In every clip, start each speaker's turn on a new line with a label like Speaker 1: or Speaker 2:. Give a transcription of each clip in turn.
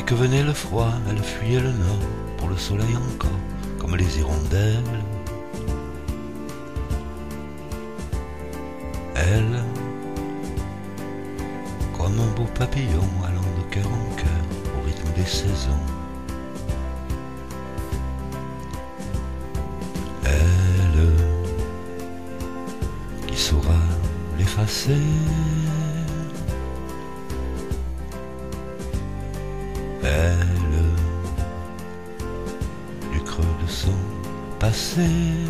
Speaker 1: que venait le froid, elle fuyait le nord, pour le soleil encore, comme les hirondelles. Elle, comme un beau papillon allant de cœur en cœur, au rythme des saisons. Elle, qui saura l'effacer. Elle, du creux de son passé.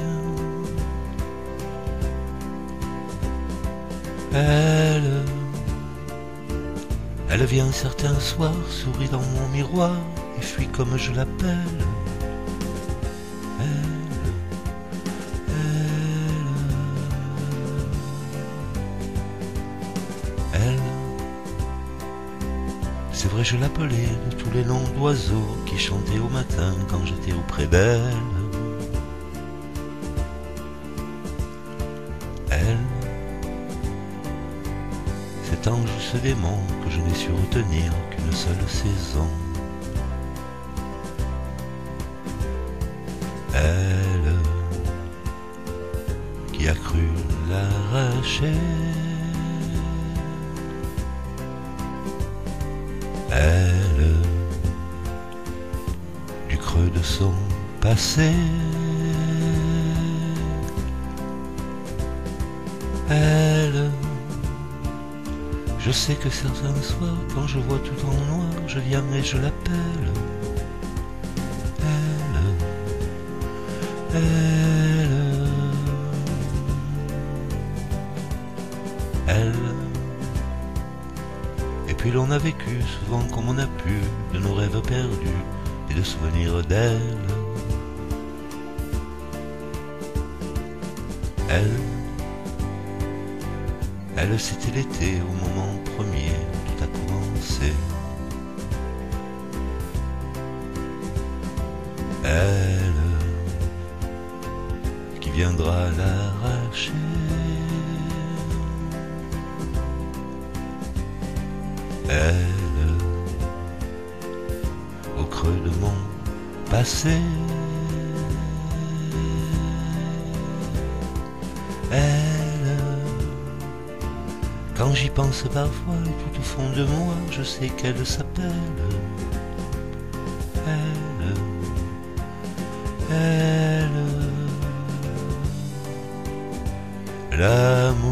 Speaker 1: Elle vient certains soirs, sourit dans mon miroir et fuit comme je l'appelle. Elle, c'est vrai je l'appelais de tous les noms d'oiseaux qui chantaient au matin quand j'étais auprès d'elle. Elle, cet ange, ce démon que je n'ai su retenir qu'une seule saison. Elle, qui a cru l'arracher. Elle, du creux de son passé. Elle, je sais que certains soirs, quand je vois tout en noir, je viens et je l'appelle. Elle. Et puis l'on a vécu souvent comme on a pu, de nos rêves perdus et de souvenirs d'elle. Elle, c'était l'été au moment premier où tout a commencé. Elle, qui viendra l'arracher. Elle, au creux de mon passé. Elle, quand j'y pense parfois et tout au fond de moi, je sais qu'elle s'appelle. Elle, l'amour.